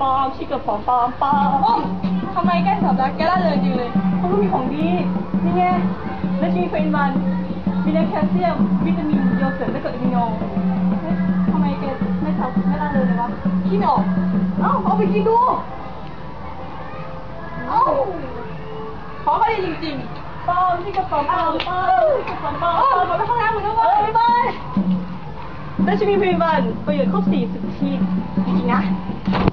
ปอมชิคกับปอมปอมปอมโอ้ทำไมแกตอบรับแกล่าเริงจริงเลยเขาก็มีของดีนี่ไงและชีเฟรนมันมีแคลเซียมวิตามินโยเกิร์ตและก็อะมิโนทำไมแกไม่ล่าเริงเลยวะขี้ไม่ออกเอ้าเอาไปกินดูเอ้าขอเขาดีจริงปอมชิคกับปอมปอมปอมชิคกับปอมปอมๆขอไปห้องน้ำเหมือนกันเว้ยบ๊ายบายและชีเฟรนมันประโยชน์ครบ40 ชนิดจริงๆนะ